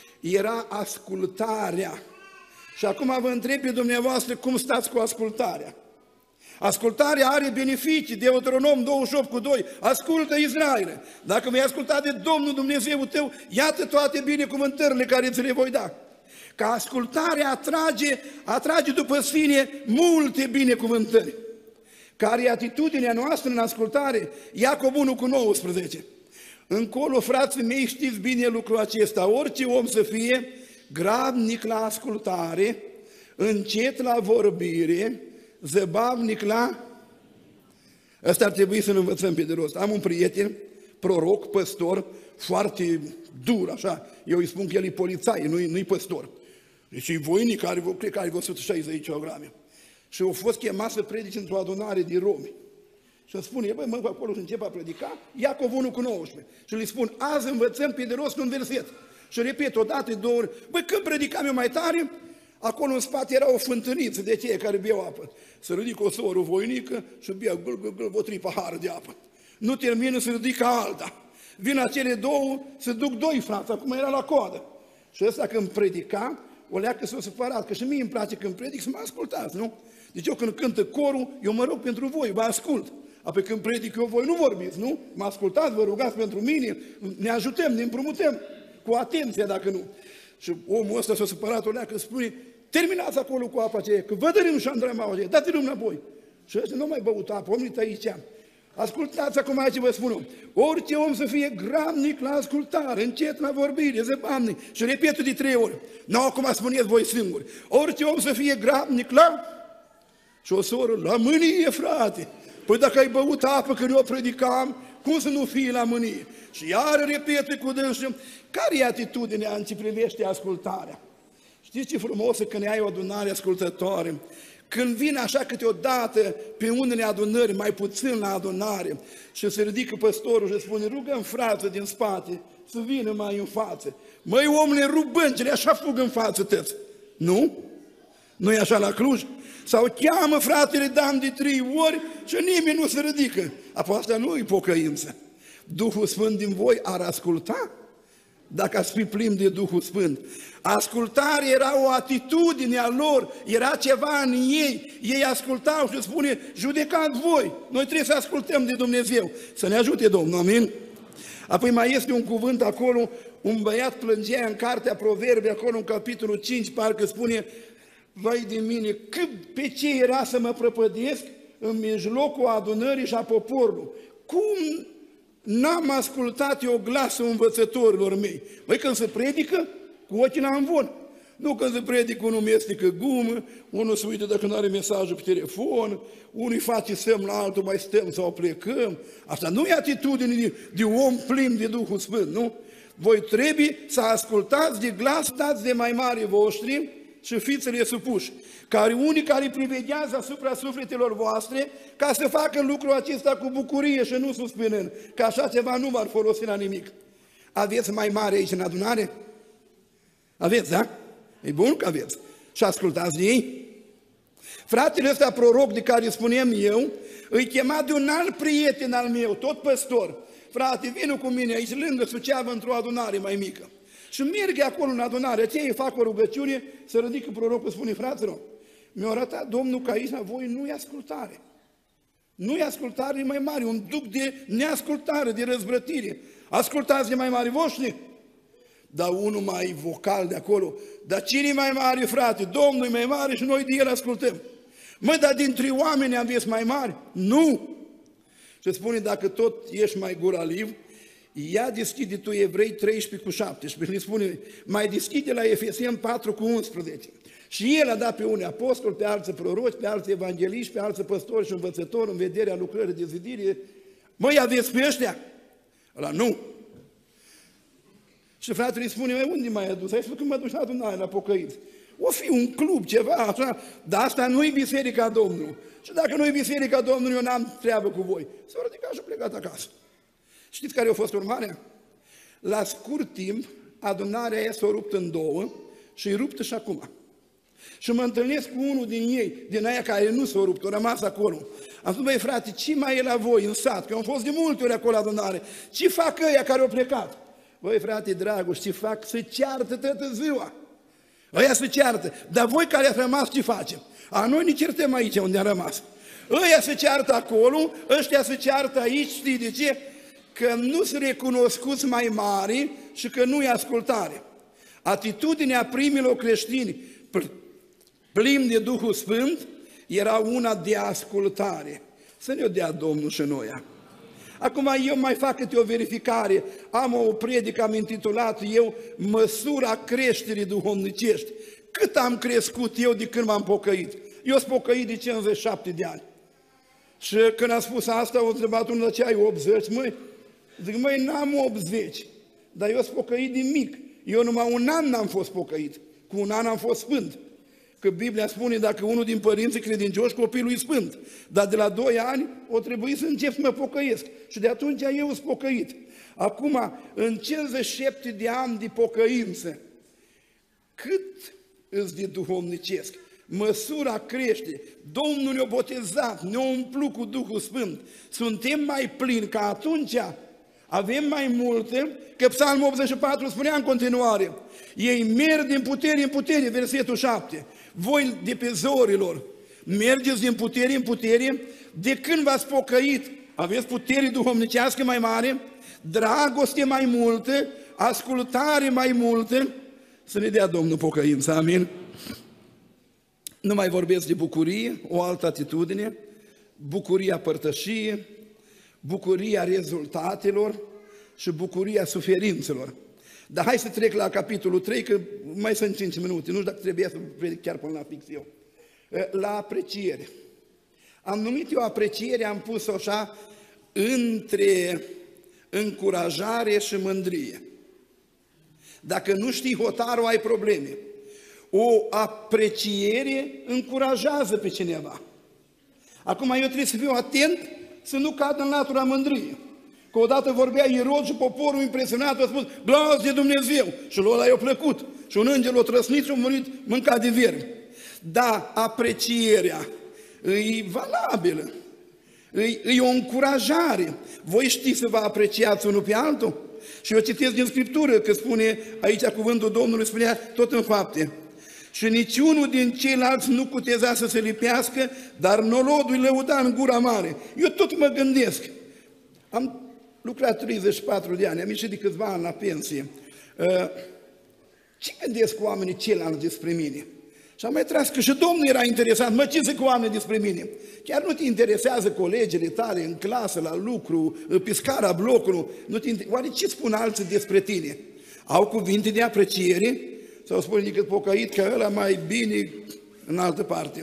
era ascultarea. Și acum vă întreb pe dumneavoastră cum stați cu ascultarea. Ascultarea are beneficii, Deuteronom 28:2, ascultă Israele. Dacă vei asculta de Domnul Dumnezeul tău, iată toate binecuvântările care ți le voi da. Că ascultarea atrage după sine multe binecuvântări. Care e atitudinea noastră în ascultare? Iacob 1:19. Încolo, frații mei, știți bine lucrul acesta, orice om să fie grabnic la ascultare, încet la vorbire, zăbavnic la... Asta ar trebui să ne învățăm pe de rost. Am un prieten, proroc, păstor, foarte dur, așa, eu îi spun că el e polițai, nu-i păstor. Deci e voinic, cred că are 160 kg. Și au fost chemat să predice într-o adunare din romi. Și îmi spune, băi, mă, acolo și încep a predica, Iacov 1:19. Și le spun, azi învățăm pe de rost un verset. Și repet o dată, două ori, băi, când predicam eu mai tare, acolo în spate era o fântâniță de aceia care beau apă. Se ridică o soră voinică și bea vă 3 pahare de apă. Nu termină, se ridică alta. Vin acele două, se duc 2 frați, acum era la coadă. Și ăsta când predica, o leacă s-o supărat, că și mie îmi place când predic să mă ascultați, nu? Deci eu când cântă corul, eu mă rog pentru voi, vă ascult. Apoi când predic eu, voi nu vorbiți, nu? Mă ascultați, vă rugați pentru mine, ne ajutăm, ne împrumutăm, cu atenție dacă nu. Și omul ăsta s-a supărat, o leacă, spune, terminați acolo cu apa aceea, că vă dărim și andramaua aceea, dați-l înapoi. Și ăsta nu mai băut apă, omul aici. Ascultați acum aici vă spun, orice om să fie gramnic la ascultare, încet la vorbire, zăbamnic, și repet de 3 ori, nu acum spuneți voi singuri, orice om să fie gramnic la... Și o soră, la mânie, frate, păi dacă ai băut apă când eu predicam, cum să nu fii la mânie? Și iară repete cu dânsul, care e atitudinea în ce privește ascultarea? Știți ce frumos când ai o adunare ascultătoare? Când vine așa câteodată pe unele adunări, mai puțin la adunare, și se ridică păstorul și spune, rugăm frații din spate să vină mai în față. Măi, omule, rup băncile, așa fug în față tăți. Nu? Nu e așa la Cluj? Sau cheamă fratele Dan de 3 ori și nimeni nu se ridică. Apoi asta nu e pocăință. Duhul Sfânt din voi ar asculta? Dacă ați fi plin de Duhul Sfânt. Ascultarea era o atitudine a lor, era ceva în ei. Ei ascultau și spune, judecați voi, noi trebuie să ascultăm de Dumnezeu. Să ne ajute Domnul, amin? Apoi mai este un cuvânt acolo, un băiat plângea în cartea Proverbe, acolo în capitolul 5, parcă spune, vai de mine, cât pe ce era să mă prăpădesc în mijlocul adunării și a poporului. Cum n-am ascultat eu glasul învățătorilor mei? Băi, când se predică, cu ochii la învon. Nu când se predică, unul mestecă gumă, unul se uită dacă nu are mesajul pe telefon, unul îi face semn la altul, mai stăm sau plecăm. Asta nu e atitudine de om plin de Duhul Sfânt, nu? Voi trebuie să ascultați de glas, stați de mai mari voștri și fiți-le supuși, care unii care priveghează asupra sufletelor voastre, ca să facă lucrul acesta cu bucurie și nu suspinând, că așa ceva nu v-ar folosi la nimic. Aveți mai mare aici în adunare? Aveți, da? E bun că aveți. Și ascultați de ei. Fratele ăsta proroc de care spuneam eu, îi chema de un alt prieten al meu, tot păstor. Frate, vină cu mine aici lângă Suceavă într-o adunare mai mică. Și merge acolo în adunare, aceea fac o rugăciune, se ridică prorocul, spune, fraților, mi-a arătat Domnul că aici la voi nu e ascultare. Nu e ascultare mai mare, un duc de neascultare, de răzvrătire. Ascultați de mai mari voștri? Dar unul mai vocal de acolo, dar cine e mai mare, frate? Domnul e mai mare și noi de el ascultăm. Măi, dar dintre oameni aveți mai mari? Nu! Și spune, dacă tot ești mai guraliv, ia deschide tu Evrei 13:17, le spune, mai deschide la Efeseni 4:11. Și el a dat pe unii apostoli, pe alții proroci, pe alții evangeliști, pe alții păstori și învățători în vederea lucrării de zidire. Măi, aveți pe ăștia? Ăla nu. Și fratele îi spune, măi, unde m-ai adus? Ai spus că mă duci la adunare, la pocăiți. O fi un club, ceva, așa, dar asta nu e Biserica Domnului. Și dacă nu e Biserica Domnului, eu n-am treabă cu voi. S-au ridicat și plecat acasă. Știți care a fost urmarea? La scurt timp, adunarea aia s-a rupt în 2 și e ruptă și acum. Și mă întâlnesc cu unul din ei, din aia care nu s-a rupt, a rămas acolo. Am spus, băi frate, ce mai e la voi în sat? Că am fost de multe ori acolo la adunare. Ce fac ăia care au plecat? Băi frate Dragoș, ce fac? Se ceartă toată ziua. Ăia se ceartă. Dar voi care ați rămas, ce facem? Noi ne certăm aici unde am rămas. Ăia se ceartă acolo, ăștia se ceartă aici, știi de ce? Că nu sunt recunoscuți mai mari și că nu e ascultare. Atitudinea primilor creștini plini de Duhul Sfânt era una de ascultare. Să ne-o dea Domnul și noi. Acum eu mai fac câte o verificare, am o predică, am intitulat eu Măsura creșterii duhovnicești. Cât am crescut eu de când m-am pocăit? Eu sunt pocăit de 57 de ani. Și când am spus asta, au întrebat unul, ce ai 80, măi? Zic, măi, n-am 80, dar eu sunt pocăit de mic. Eu numai un an n-am fost pocăit. Cu un an am fost sfânt. Că Biblia spune, dacă unul din părinții credincioși, copilul e sfânt. Dar de la 2 ani o trebuie să încep să mă pocăiesc. Și de atunci eu sunt pocăit. Acum, în 57 de ani de pocăință, cât îți de duhovnicesc? Măsura crește. Domnul ne-a botezat, ne-a umplut cu Duhul Sfânt. Suntem mai plini ca atunci, avem mai multe, că Psalmul 84 spunea în continuare, ei merg din putere în putere, versetul 7. Voi de pe zorilor, mergeți din putere în putere, de când v-ați pocăit, aveți putere duhovnicească mai mare, dragoste mai multă, ascultare mai multă, să ne dea Domnul pocăință, amin? Nu mai vorbesc de bucurie, o altă atitudine, bucuria părtășiei, bucuria rezultatelor și bucuria suferințelor. Dar hai să trec la capitolul 3, că mai sunt 5 minute, nu știu dacă trebuie să predic chiar până la fix eu. La apreciere. Am numit eu apreciere, am pus-o așa, între încurajare și mândrie. Dacă nu știi hotarul, ai probleme. O apreciere încurajează pe cineva. Acum eu trebuie să fiu atent să nu cad în latura mândriei. Că odată vorbea Irod și poporul impresionat a spus, glas de Dumnezeu! Și lui ăla i-a plăcut. Și un înger l-a trăsnit și a murit mâncat de viermi. Da, aprecierea e valabilă. E o încurajare. Voi știți să vă apreciați unul pe altul? Și eu citesc din Scriptură că spune, aici cuvântul Domnului spunea tot în Fapte. Și niciunul din ceilalți nu cuteza să se lipească, dar nolodul îi lăuda în gura mare. Eu tot mă gândesc. Am lucrat 34 de ani, am ieșit de câțiva ani la pensie. Ce gândesc oamenii ceilalți despre mine? Și am mai tras că și Domnul era interesat, mă, ce zic oamenii despre mine? Chiar nu te interesează colegele tale în clasă, la lucru, pe scara blocului, oare ce spun alții despre tine? Au cuvinte de apreciere? Sau spune decât pocăit că ăla mai bine în altă parte?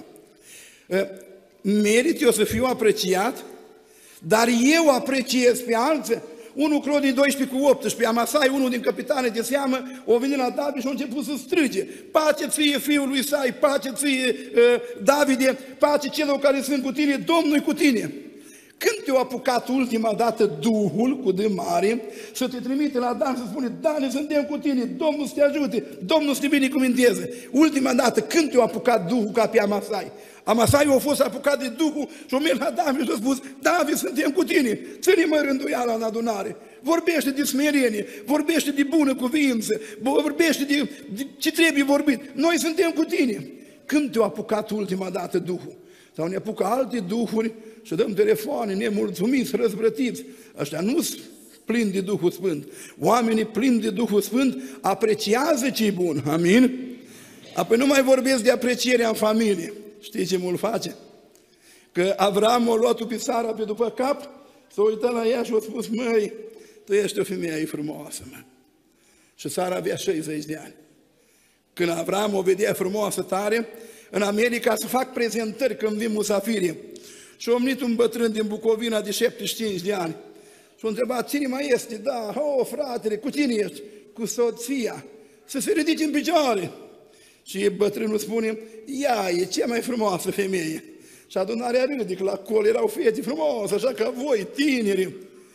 Merit eu să fiu apreciat, dar eu apreciez pe alții. 1 Cronii 12:18, Amasai, unul din capitane de seamă, o venit la David și a început să strige, pace ție fiul lui Isai, pace ție Davide, pace celor care sunt cu tine, Domnul e cu tine. Când te-a apucat ultima dată Duhul, cu D mare, să te trimite la Dan, să spune, Dane, suntem cu tine, Domnul să te ajute, Domnul să te binecuvinteze. Ultima dată, când te-a apucat Duhul ca pe Amasai? Amasai a fost apucat de Duhul și a mers la David și a spus, David, suntem cu tine, ține-mă rânduiala în adunare, vorbește de smerenie, vorbește de bună cuvință, vorbește de ce trebuie vorbit, noi suntem cu tine. Când te-a apucat ultima dată Duhul? Sau ne apucă alte duhuri și dăm telefoane nemulțumiți, răzvrătiți. Ăștia nu sunt plini de Duhul Sfânt. Oamenii plini de Duhul Sfânt apreciază ce-i bun. Amin? Apoi nu mai vorbesc de aprecierea în familie. Știi ce mult face? Că Avram a luat-o pe Sara pe după cap, s-a uitat la ea și a spus, măi, tu ești o femeie frumoasă, mă. Și Sara avea 60 de ani. Când Avram o vedea frumoasă tare, în America să fac prezentări când vin musafirii. Și a venit un bătrân din Bucovina de 75 de ani. Și a întrebat, cine mai este? Da, fratele, cu cine ești? Cu soția. Să se ridice în picioare. Și bătrânul spune, ea e cea mai frumoasă femeie. Și adunarea râde, că la col erau fete frumoase, așa ca voi, tineri.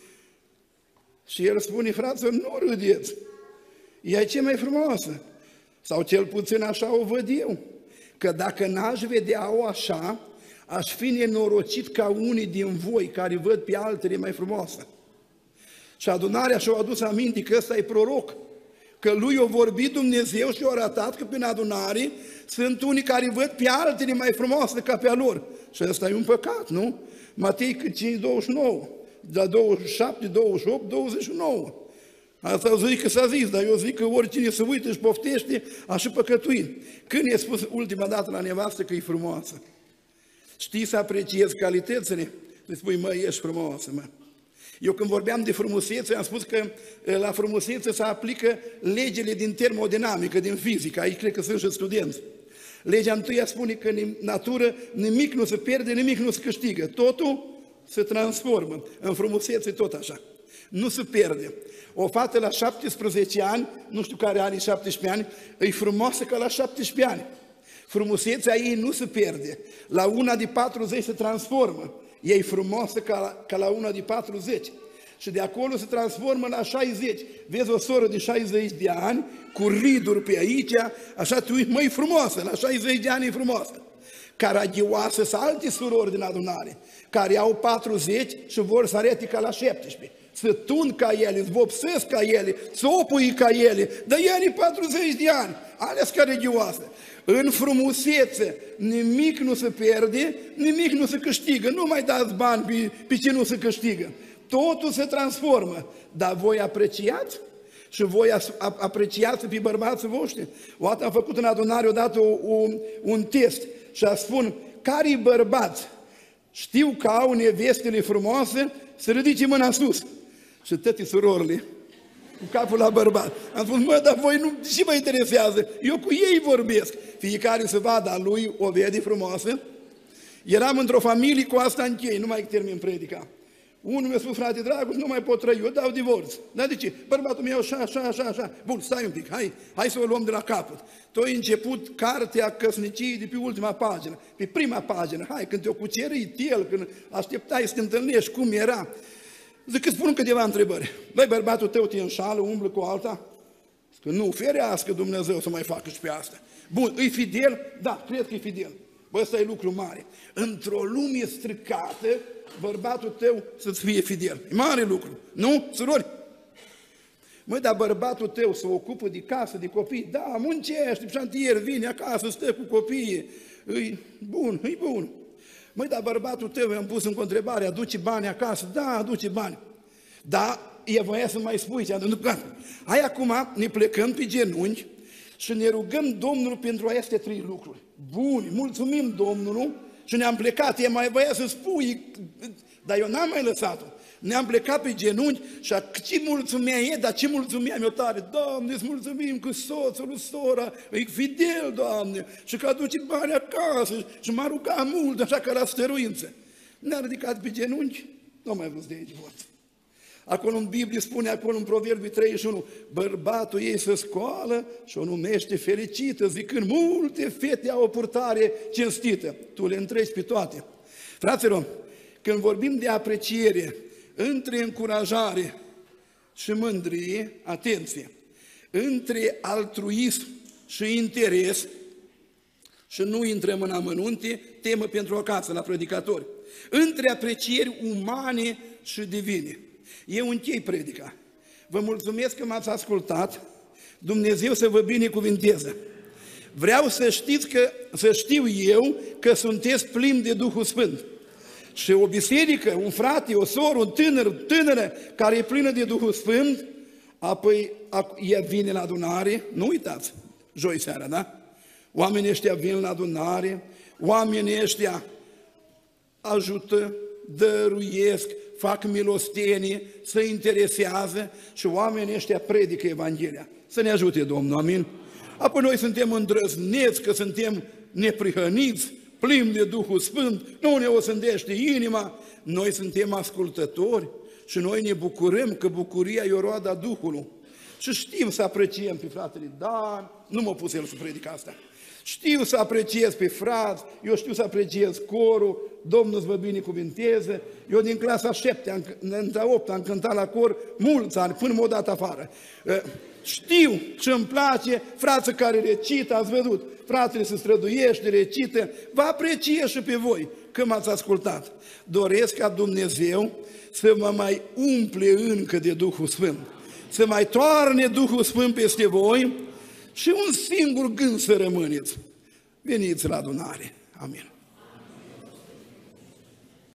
Și el spune, fraților, nu râdeți. Ea e cea mai frumoasă. Sau cel puțin așa o văd eu. Că dacă n-aș vedea-o așa, aș fi nenorocit ca unii din voi care văd pe altele mai frumoasă. Și adunarea și-a adus aminte că ăsta e proroc, că lui a vorbit Dumnezeu și a arătat că prin adunare sunt unii care văd pe altele mai frumoase ca pe a lor. Și ăsta e un păcat, nu? Matei 5:29, de 27, 28, 29. Asta zic că s-a zis, dar eu zic că oricine se uită și poftește, a și păcătuit. Când i-a spus ultima dată la nevastă că e frumoasă? Știi să apreciezi calitățile? Îi spui, mă, ești frumoasă, mă. Eu când vorbeam de frumusețe, am spus că la frumusețe se aplică legile din termodinamică, din fizică. Aici cred că sunt și studenți. Legea întâia spune că în natură nimic nu se pierde, nimic nu se câștigă. Totul se transformă. În frumusețe tot așa. nu se pierde. O fată la 17 ani, nu știu care are 17 ani, e frumoasă ca la 17 ani. Frumusețea ei nu se pierde. La una de 40 se transformă. Ea e frumoasă ca la una de 40. Și de acolo se transformă la 60. Vezi o soră de 60 de ani, cu riduri pe aici, așa tu e mai frumoasă, la 60 de ani e frumoasă. Caragioasă sunt alte surori din adunare, care au 40 și vor să arete ca la 17. Să tund ca ele, să vopsesc ca ele, să opui ca ele, dar ele 40 de ani, alea sunt caragioase. În frumusețe nimic nu se pierde, nimic nu se câștigă, nu mai dați bani pe ce nu se câștigă. Totul se transformă, dar voi apreciați? Și voi apreciați pe bărbații voștri? O dată am făcut în adunare odată un test și a spun, care-i bărbați știu că au nevestele frumoase, să ridice mâna sus. Și toate surorile cu capul la bărbat. Am spus, mă, dar voi nu, și vă interesează? Eu cu ei vorbesc. Fiecare să vadă a lui o vede frumoasă. Eram într-o familie, cu asta închei, nu mai termin predica. Unul mi-a spus, frate Dragoș, nu mai pot trăi, eu dau divorț. Dar de ce? Bărbatul meu așa. Bun, stai un pic, hai să o luăm de la capăt. Tu ai început cartea căsniciei de pe ultima pagină, pe prima pagină. Hai, când te-o cuceri el, când așteptai să te întâlnești, cum era. Zic că spun câteva întrebări. Băi, bărbatul tău te înșală, umblă cu alta? Zic că nu, ferească Dumnezeu să mai facă și pe asta. Bun, e fidel? Da, cred că e fidel. Bă, ăsta e lucru mare. Într-o lume stricată, bărbatul tău să-ți fie fidel. E mare lucru. Nu, surori? Măi, dar bărbatul tău se ocupă de casă, de copii. Da, muncește, șantier, vine acasă, stă cu copiii. E bun. Măi, dar bărbatul tău, i-am pus încă o întrebare, aduce bani acasă? Da, aduce bani. Da, e voia să mai spui ce-a adunat. Hai acum, ne plecăm pe genunchi și ne rugăm Domnul pentru aceste 3 lucruri. Bun, mulțumim Domnului și ne-am plecat. E mai voia să spui, dar eu n-am mai lăsat-o. Ne-am plecat pe genunchi și ce mulțumea e, dar ce mulțumeam eu tare. Doamne, îți mulțumim că soțul lui sora e fidel, Doamne, și că aduce bani acasă și m-a rugat mult, așa ca la stăruință. Ne-a ridicat pe genunchi, nu mai vrut de aici divorț. Acolo în Biblie spune, acolo în Proverbii 31, bărbatul ei se scoală și o numește fericită, zicând, multe fete au o purtare cinstită. Tu le întregi pe toate. Fraților, când vorbim de apreciere, între încurajare și mândrie, atenție, între altruism și interes, și nu intrăm în amănunte, temă pentru acasă, la predicatori, între aprecieri umane și divine. Eu închei predica. Vă mulțumesc că m-ați ascultat. Dumnezeu să vă binecuvinteze. Vreau să știți să știu eu că sunteți plini de Duhul Sfânt. Și o biserică, un frate, o soră, un tânără care e plină de Duhul Sfânt, apoi ea vine la adunare, nu uitați, joi seara, da? Oamenii ăștia vin la adunare, oamenii ăștia ajută, dăruiesc, fac milostenie, se interesează și oamenii ăștia predică Evanghelia. Să ne ajute Domnul, amin? Apoi noi suntem îndrăzneți, că suntem neprihăniți, plini de Duhul Sfânt, nu ne osândește inima, noi suntem ascultători și noi ne bucurăm că bucuria e o roadă a Duhului. Și știm să apreciem pe fratele Dan, nu m-a pus el să predic asta. Știu să apreciez pe frați, eu știu să apreciez corul, Domnul să vă binecuvinteze. Eu din clasa 7, în 8 am cântat la cor mulți ani, până m-au dat afară. Știu și îmi place frații care recită, ați văzut, fratele se străduiește, recită, vă apreciez și pe voi că m-ați ascultat. Doresc ca Dumnezeu să mă mai umple încă de Duhul Sfânt, să mai toarne Duhul Sfânt peste voi și un singur gând să rămâneți. Veniți la adunare. Amin.